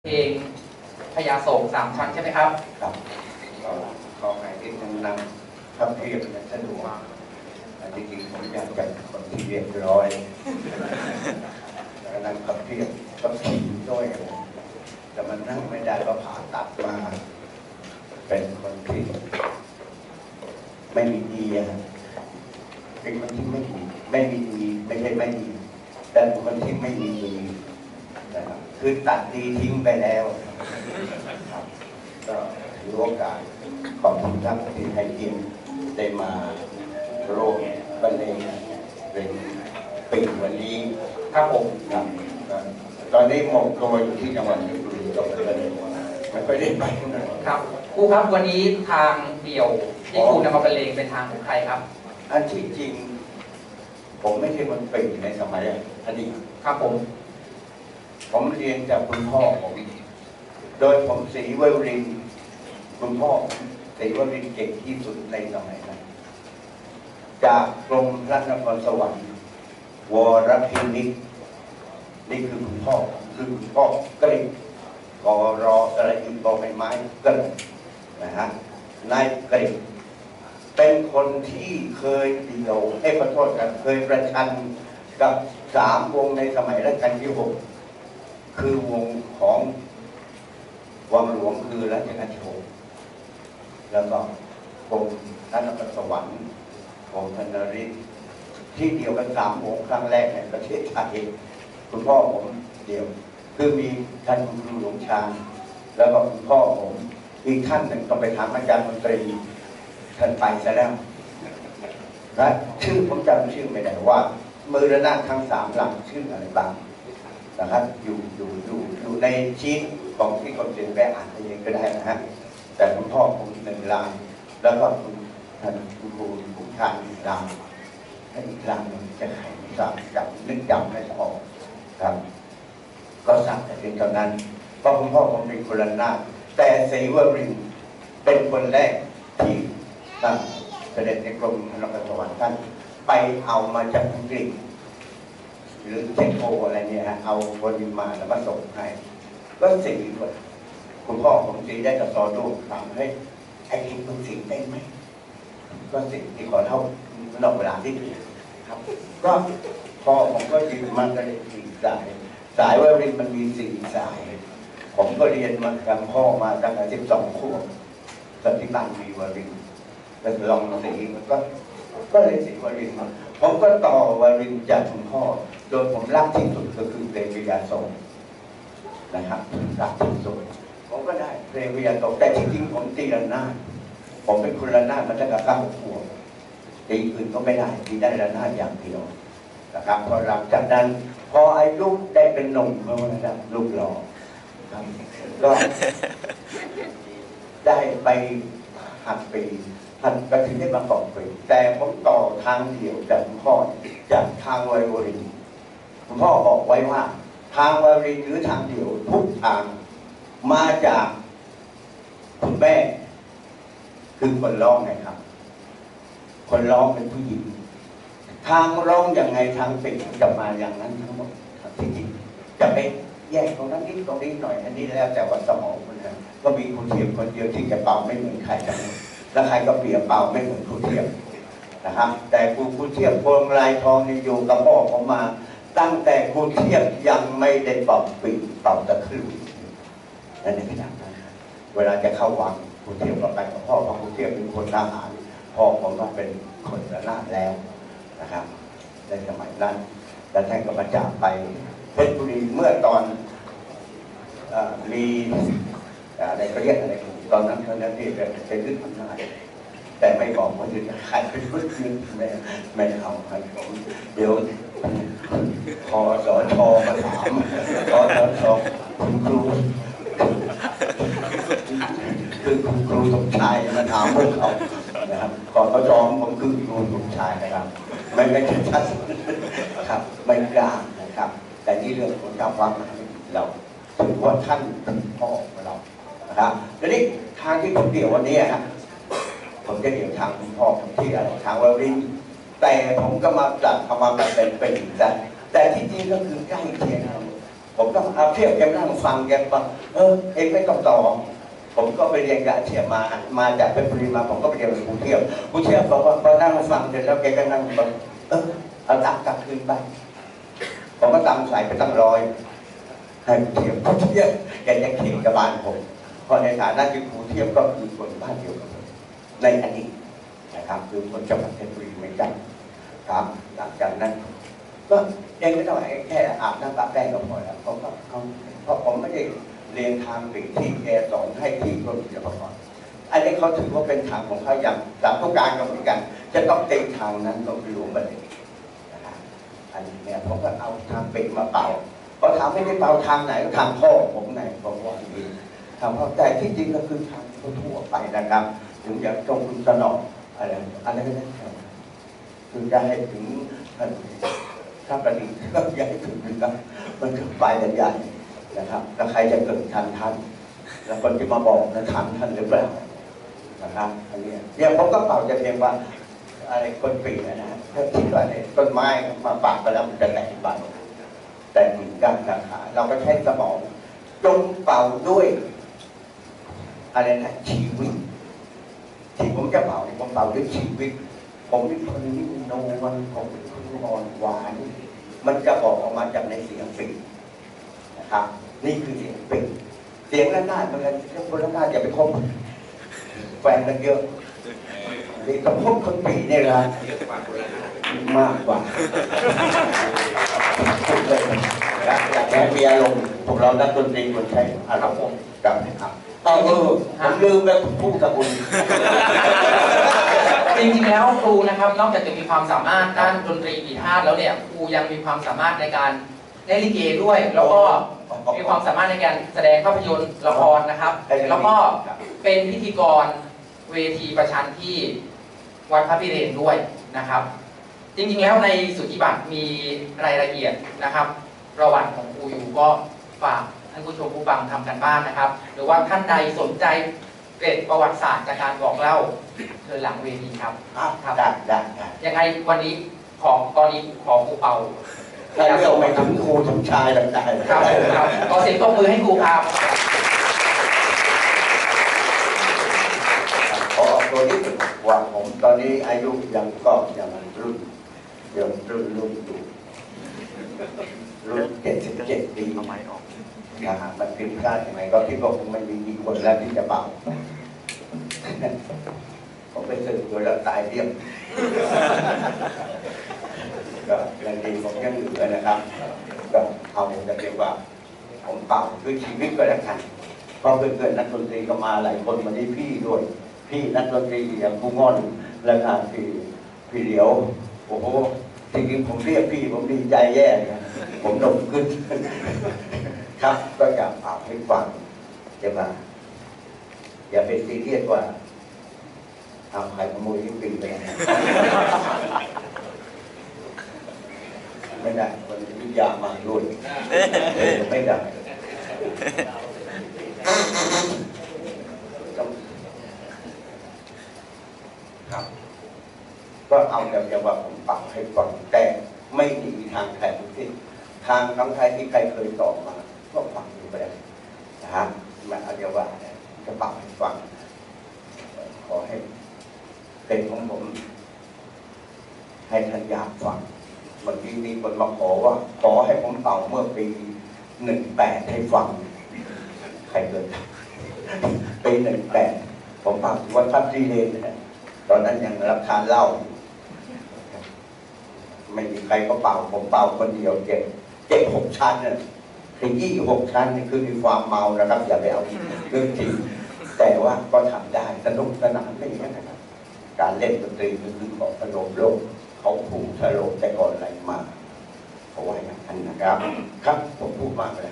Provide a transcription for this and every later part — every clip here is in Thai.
เพลงพญาโศกสามชั้นใช่ไหมครับครับก็ขอให้ที่นั่งถ้าเพียบเนี่ยสะดวกจริงๆผมอยากเป็นคนที่เรียบร้อยแล้วนั่งขับเพียบขับขี่ด้วยแต่มันนั่งไม่ได้ก็ผ่าตัดมาเป็นคนที่ไม่มีดีเป็นคนที่ไม่มีดีไม่ใช่ไม่ดีแต่เป็นคนที่ไม่มีดีนะครับคือตัดดีทิ้งไปแล้วครับก็ถือโอกาสขอบคุณท่านที่ให้เกียรติได้มาโรงบรรเลงเป็นปีวันนี้ครับผมครับตอนนี้หมกตัวอยู่ที่จังหวัดเพชรบุรีก็เลยไม่ค่อยได้ไปครับครูครับวันนี้ทางเดี่ยวที่ครูนำมาบรรเลงเป็นทางของใครครับอันที่จริงผมไม่ใช่คนปีในสมัยอดีตครับผมเรียนจากคุณพ่อผมโดยผมศรีวรินทร์คุณพ่อศรีวรินทร์เก่งที่สุดในสมัยนั้นจากกรมพระนครสวรรค์วรพินิจนี่คือคุณพ่อก็เลยกรออะไรอีกบอใบไม้ก็เลยนะฮะนายเกรดเป็นคนที่เคยเดี่ยวให้ขอโทษกันเคยประชันกับ3 วงในสมัยรัชกาลที่ 6คือวงของวังหลวงคือรัชกาลที่ 6แล้วก็วงพระนครสวรรค์วงธนฤทธิ์ที่เดียวกัน3 วงครั้งแรกในประเทศไทยคุณพ่อผมเดียวคือมีท่านครูหลวงชาญแล้วก็คุณพ่อผมอีกท่านหนึ่งต้องไปถามอาจารย์มนตรีท่านไปซะแล้วนะชื่อผมจำชื่อไม่ได้ว่ามือระนาดทั้ง3 หลังชื่ออะไรบ้างนะครับอยู่ในชีตของที่คนเขียนไปอ่านเองก็ได้นะฮะแต่คุณพ่อผม1 ลายแล้วก็ท่านครูหลวงชาญ1 ลายให้อีกลายหนึ่งจะใครไม่ทราบนึกจำไม่ออกครับก็สั่งแต่เพียงเท่านั้นเพราะคุณพ่อผมเป็นคนละนาดแต่ศรีวรินทร์เป็นคนแรกที่เสด็จในกรมพระนครสวรรค์ท่านไปเอามาจากอังกฤษหรือเช็กโกอะไรเนี่ยฮะเอาคนมาแล้วมาส่งให้ก็ศรีคุณพ่อผมศรีได้กับซอดูถามให้ไอ้เองคุณศรีได้ไหมก็ศรีที่ขอเท่านอกเวลาที่ดีครับก็พ่อผมก็ยืนมันก็เลยสายวรินทร์มันมี4 สายผมก็เรียนมากับพ่อมาตั้งแต่12 ขวบตอนที่บ้านมีวรินทร์แล้วลองสีก็เลยศรีวรินทร์ผมก็ต่อวรินทร์จากคุณพ่อโดยผมรักที่สุดก็คือเพลงวิญญาโศกนะครับรักที่สุดผมก็ได้เพลงวิญญาโศกแต่จริงๆผมตีระนาดผมเป็นคนระนาดมาตั้งแต่9 ขวบตีอื่นก็ไม่ได้ตีได้ระนาดอย่างเดียวนะครับพอหลังจากนั้นพออายุได้เป็นหนุ่มเมื่อวันนั้นลูกหล่อก็ได้ไปหัดปีท่านก็ถึงได้มาก่อนปีแต่ผมต่อทางเดียวจากคุณพ่อจากทางไวโอลินคุณพ่อบอกไว้ว่าทางไวโอลินหรือทางเดียวทุกทางมาจากคุณแม่คือคนร้องไงครับคนร้องเป็นผู้หญิงทางร้องอย่างไงทางเป็นจะมาอย่างนั้นทั้งหมดที่จริงจะไปแยกตรงนั้นนิดตรงนี้หน่อยอันนี้แล้วแต่ว่าสมองคนนั้นก็มีครูเทียมคนเดียวที่จะเป่าไม่เหมือนใครกันแล้วใครก็เปลี่ยนเป่าไม่เหมือนครูเทียมนะครับแต่ครูเทียมพวงลายทองนี่อยู่กับพ่อผมมาตั้งแต่ครูเทียมยังไม่ได้เป่าปีเป่าตะคริวนั่นเองนะครับเวลาจะเข้าวังครูเทียมก็ไปกับพ่อเพราะครูเทียมเป็นคนทหารพ่อผมก็เป็นคนระนาดแล้วนะครับในสมัยนั้นแล้วท่านก็มาจากไปเพชรบุรีเมื่อตอนมีอะไรก็เรียกอะไรตอนนั้นที่เป็นยึดอำนาจแต่ไม่บอกว่าจะใครเป็นผู้ยึดไม่เอาใครผมเดี๋ยวคอสชมาถามคอสชคุณครูคือคุณครูสมชายมาถามพวกเขานะครับคอสชผมคือครูสมชายนะครับไม่ชัดครับไม่กล้านะครับแต่นี่เรื่องของการวางเราถือว่าท่านเป็นพ่อของเรานะครับทีนี้ทางที่ผมเดี่ยววันนี้ครับผมจะเดี่ยวทางคุณพ่อผมที่อะไรทางวารินแต่ผมก็มาจัดเอามาเป็นอีกแต่ที่จริงก็คือใกล้เคียงกันผมต้องเอาเทียบแกนั่งฟังแกฟังเองไม่ต้องต่อผมก็ไปเรียนกับอาเทียบมาจากเพชรบุรีมาผมก็ไปเรียนกับครูเทียบบอกว่าพอนั่งฟังเสร็จแล้วแกก็นั่งแบบเอาตักกลับคืนไปผมก็ตำใส่ไปตั้ง100ให้ครูเทียบแกจะเข่งกับบ้านผมเพราะในฐานะที่ครูเทียบก็คือคนบ้านเดียวกันในอดีตนะครับคือคนจังหวัดเพชรบุรีเหมือนกันครับหลังจากนั้นก็เองไม่ต้องแค่อาบน้ำปะแป้งก็พอแล้วผมก็เพราะผมไม่ได้เรียนทางสิ่งที่แกสอนให้ที่คนเดียวก่อนอันนี้เขาถือว่าเป็นทางของเขาอย่างสามทุกการก็เหมือนกันจะต้องเต็มทางนั้นต้องรวมไปเลยนะครับอันนี้เนี่ยผมก็เอาทางเป็นมาเป่าเพราะถามไม่ได้เป่าทางไหนทางพ่อผมไหนผมว่าดีทางพ่อแต่ที่จริงก็คือทางทั่วไปนะครับถึงอย่างตรงคุณสนองอะไรก็ได้คือจะให้ถึงถ้าประดิษฐ์ก็อยากให้ถึงนะครับมันจะไปกันใหญ่นะครับแล้วใครจะเกิดทันแล้วคนที่มาบอกนะทันหรือเปล่านะครับอันนี้เนี่ยผมก็เป่าจะเพียงว่าอะไรคนปีนะถ้าคิดว่าเนี่ยต้นไม้มาปากไปแล้วมันจะแตกใบแต่ถึงการขาเราก็ใช้สมองจงเป่าด้วยอะไรนะชีวิตที่ผมจะเป่าผมเป่าด้วยชีวิตผมเป็นคนนิ่มนวลผมเป็นคนอ่อนหวานมันจะออกมาจากในเสียงปีนะครับนี่คือเสียงปีเสียงระนาดเหมือนกันคนระนาดอย่าไปคบแฟนกันเยอะนี่ต้องพบคนปีนี่ละมากกว่าพูดเลยนะอยากแก้มีอารมณ์พวกเรานักดนตรีคนใช้อารมณ์จำนะครับผมลืมแล้วพูดกับคุณจริงๆแล้วครูนะครับนอกจากจะมีความสามารถด้านดนตรีปีพาดแล้วเนี่ยครูยังมีความสามารถในการเล่นลิเกด้วยแล้วก็มีความสามารถในการแสดงภาพยนตร์ละครนะครับแล้วก็เป็นพิธีกรเวทีประชันที่วัดพระพิเรนด้วยนะครับจริงๆแล้วในสุทธิบัตรมีรายละเอียดนะครับประวัติของครูอยู่ก็ฝากท่านผู้ชมผู้ฟังทำกันบ้านนะครับหรือว่าท่านใดสนใจเกร็ดประวัติศาสตร์จากการบอกเล่าเชิญหลังเวทีครับได้ยังไงวันนี้ตอนนี้ขอครูเป่าถ้าเรื่องไม่ถึงครูถึงชายได้ครับขอเสียงตบมือให้ครูครับขอออกตัวนี้ว่าผมตอนนี้อายุยังก็ยังรุ่นอยู่รุ่น77 ปีนะครับมันเป็นชาติยังไงก็คิดว่าคงไม่มีกี่คนแล้วที่จะเป่าผมไปสื่อโดยเราตายเรียบก็ยังดีผมยังเหลือนะครับก็เอาจะเรียกว่าผมเป่าด้วยชีวิตก็แล้วกันเพราะเพื่อนๆนักดนตรีก็มาหลายคนมาที่พี่ด้วยพี่นักดนตรีอย่างผู้ง่อนและงานพี่เหลียวโอ้โหจริงๆผมเรียกพี่ผมดีใจแย่นะผมหนุ่มขึ้นครับก็อยากเป่าให้ฟังจะมาอย่าเป็นซีเรียสว่าเอาใครขโมยที่ปีไปไม่ได้คนวิทยามาด้วยไม่ได้ครับก็เอาแต่ว่าผมเป่าให้ฟังแต่ไม่มีทางใครที่ทางน้องไทยที่ใครเคยสอนมาก็ฟังดูไปได้นะฮะมันเอาเดียวว่าจะเป่าให้ฟังขอให้เป็นของผมให้ท่านอยากฟังเมื่อกี้มีคนมาขอว่าขอให้ผมเป่าเมื่อปี18ให้ฟังใครเกิดปี18ผมเป่าวัดพระพิเรนตอนนั้นยังรับทานเหล้าไม่มีใครก็เป่าผมเป่าคนเดียวเจ็บ6 ชั้นเนี่ยถึง26 ชั้นนี่คือมีความเมานะครับอย่าไปเอาเรื่องจริงแต่ว่าก็ทำได้สนุกสนานไม่ใช่นะครับการเล่นดนตรีคือของอารมณ์โลกเขาผูกสโลกแต่ก่อนอะไรมาเขาว่าอย่างนั้นนะครับครับผมพูดมากเลย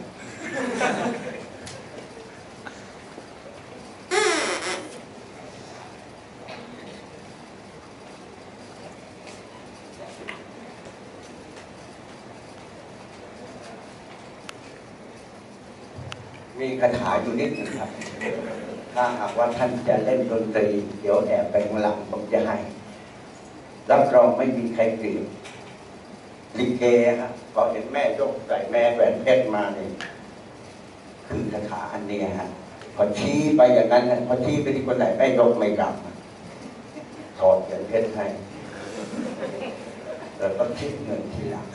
มีคาถาอยู่นิดหนึ่งครับถ้าหากว่าท่านจะเล่นดนตรีเดี๋ยวแอบไปข้างหลังผมจะให้รับรองไม่มีใครเกลียดลิเกครับพอเห็นแม่ยกใส่แม่แหวนเพชรมาเนี่ยคือคาถาอันเนี้ยฮะพอชี้ไปอย่างนั้นพอชี้ไปที่คนไหนแม่ยกไม่กลับถอดแหวนเพชรให้แล้วก็คิดเงินทีหลัง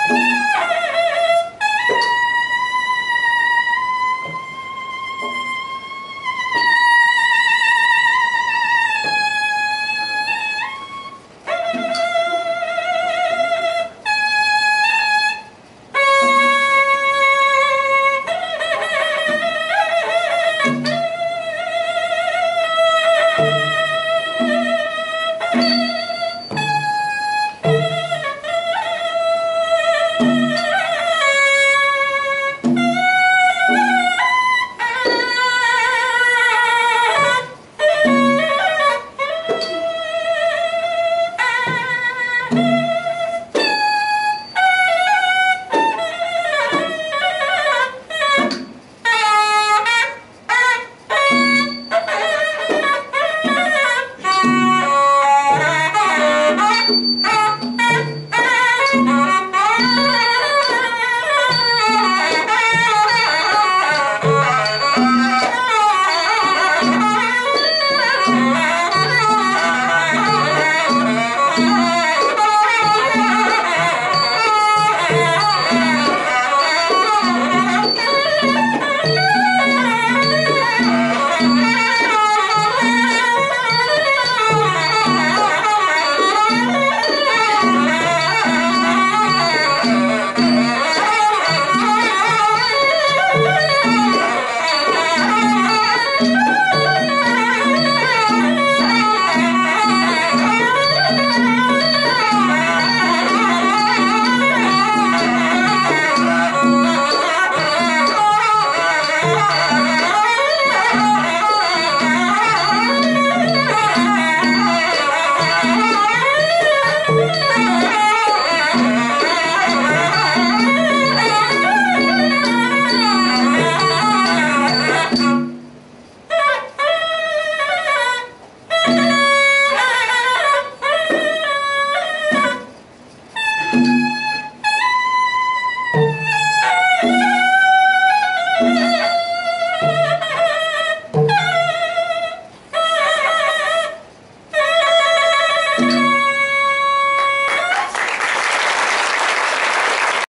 Thank you.